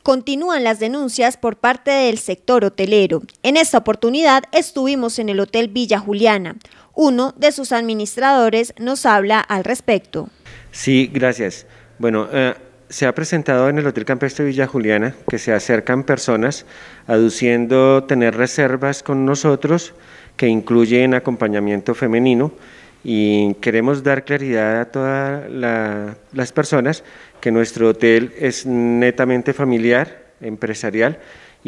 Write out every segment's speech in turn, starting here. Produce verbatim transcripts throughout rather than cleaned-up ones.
Continúan las denuncias por parte del sector hotelero. En esta oportunidad estuvimos en el Hotel Villa Juliana. Uno de sus administradores nos habla al respecto. Sí, gracias. Bueno, eh, se ha presentado en el Hotel Campestre Villa Juliana que se acercan personas aduciendo tener reservas con nosotros que incluyen acompañamiento femenino, y queremos dar claridad a todas la, las personas que nuestro hotel es netamente familiar, empresarial,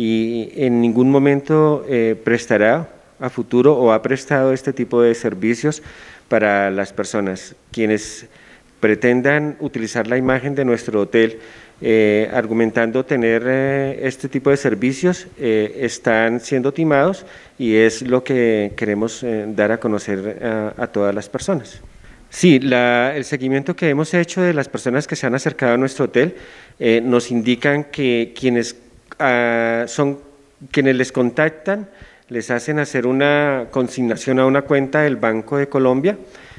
y en ningún momento eh, prestará a futuro o ha prestado este tipo de servicios para las personas. Quienes pretendan utilizar la imagen de nuestro hotel eh, argumentando tener eh, este tipo de servicios eh, están siendo timados, y es lo que queremos eh, dar a conocer a, a todas las personas. Sí, la, el seguimiento que hemos hecho de las personas que se han acercado a nuestro hotel eh, nos indican que quienes, uh, son, quienes les contactan les hacen hacer una consignación a una cuenta del Banco de Colombia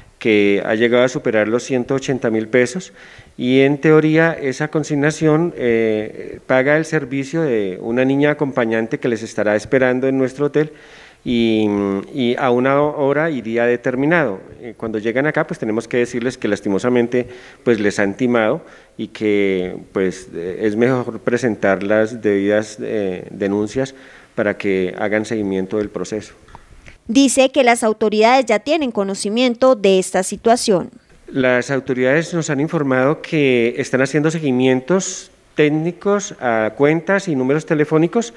que ha llegado a superar los ciento ochenta mil pesos, y en teoría esa consignación eh, paga el servicio de una niña acompañante que les estará esperando en nuestro hotel, y, y a una hora y día determinado. Cuando llegan acá, pues tenemos que decirles que lastimosamente pues les han timado, y que pues es mejor presentar las debidas eh, denuncias para que hagan seguimiento del proceso. Dice que las autoridades ya tienen conocimiento de esta situación. Las autoridades nos han informado que están haciendo seguimientos técnicos a cuentas y números telefónicos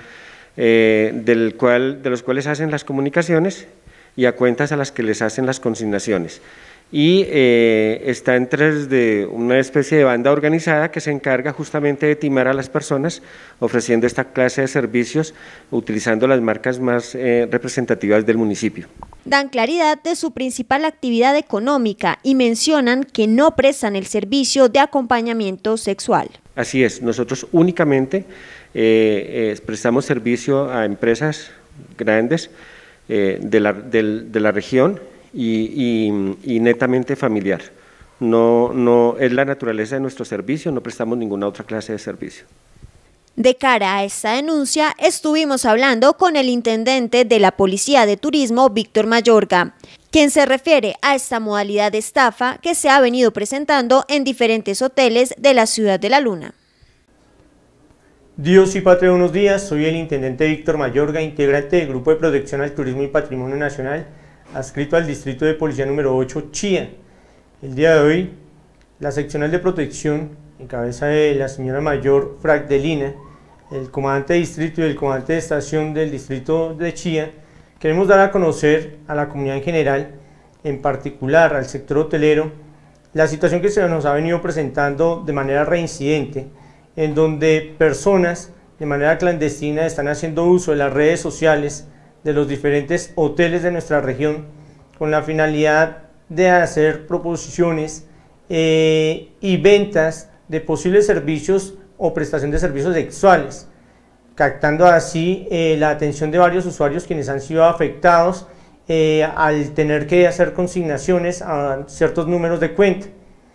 eh, del cual, de los cuales hacen las comunicaciones, y a cuentas a las que les hacen las consignaciones. Y eh, está entre de una especie de banda organizada que se encarga justamente de timar a las personas ofreciendo esta clase de servicios utilizando las marcas más eh, representativas del municipio. Dan claridad de su principal actividad económica y mencionan que no prestan el servicio de acompañamiento sexual. Así es, nosotros únicamente eh, eh, prestamos servicio a empresas grandes eh, de, la, de, de la región, Y, y, y netamente familiar. No, no es la naturaleza de nuestro servicio, no prestamos ninguna otra clase de servicio. De cara a esta denuncia, estuvimos hablando con el intendente de la Policía de Turismo, Víctor Mayorga, quien se refiere a esta modalidad de estafa que se ha venido presentando en diferentes hoteles de la ciudad de La Luna. Dios y patria, buenos días. Soy el intendente Víctor Mayorga, integrante del Grupo de Protección al Turismo y Patrimonio Nacional, adscrito al Distrito de Policía número ocho, Chía. El día de hoy, la seccional de protección, en cabeza de la señora mayor Fragdelina, el comandante de distrito y el comandante de estación del distrito de Chía, queremos dar a conocer a la comunidad en general, en particular al sector hotelero, la situación que se nos ha venido presentando de manera reincidente, en donde personas de manera clandestina están haciendo uso de las redes sociales de los diferentes hoteles de nuestra región con la finalidad de hacer proposiciones eh, y ventas de posibles servicios o prestación de servicios sexuales, captando así eh, la atención de varios usuarios quienes han sido afectados eh, al tener que hacer consignaciones a ciertos números de cuenta.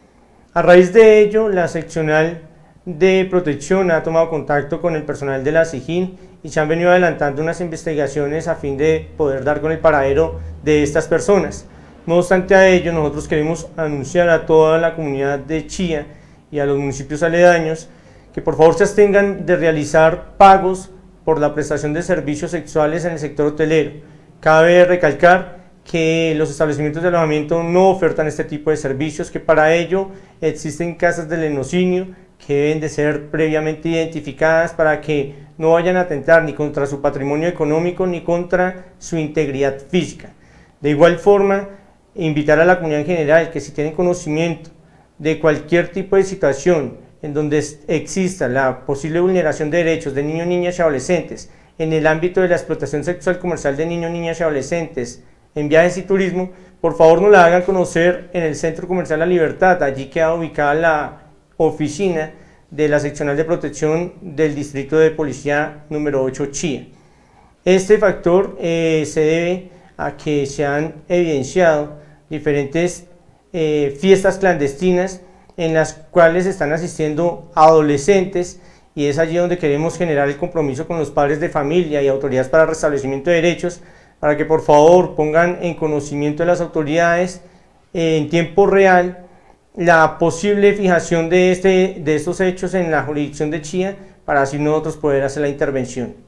A raíz de ello, la seccional de protección ha tomado contacto con el personal de la SIJIN y se han venido adelantando unas investigaciones a fin de poder dar con el paradero de estas personas. No obstante a ello, nosotros queremos anunciar a toda la comunidad de Chía y a los municipios aledaños que por favor se abstengan de realizar pagos por la prestación de servicios sexuales en el sector hotelero. Cabe recalcar que los establecimientos de alojamiento no ofertan este tipo de servicios, que para ello existen casas de lenocinio que deben de ser previamente identificadas para que no vayan a atentar ni contra su patrimonio económico ni contra su integridad física. De igual forma, invitar a la comunidad en general que si tienen conocimiento de cualquier tipo de situación en donde exista la posible vulneración de derechos de niños, niñas y adolescentes en el ámbito de la explotación sexual comercial de niños, niñas y adolescentes en viajes y turismo, por favor nos la hagan conocer en el Centro Comercial La Libertad. Allí queda ubicada la oficina de la seccional de protección del Distrito de Policía número ocho, Chía. Este factor eh, se debe a que se han evidenciado diferentes eh, fiestas clandestinas en las cuales están asistiendo adolescentes y es allí donde queremos generar el compromiso con los padres de familia y autoridades para el restablecimiento de derechos, para que por favor pongan en conocimiento de las autoridades eh, en tiempo real la posible fijación de, este, de estos hechos en la jurisdicción de Chía, para así nosotros poder hacer la intervención.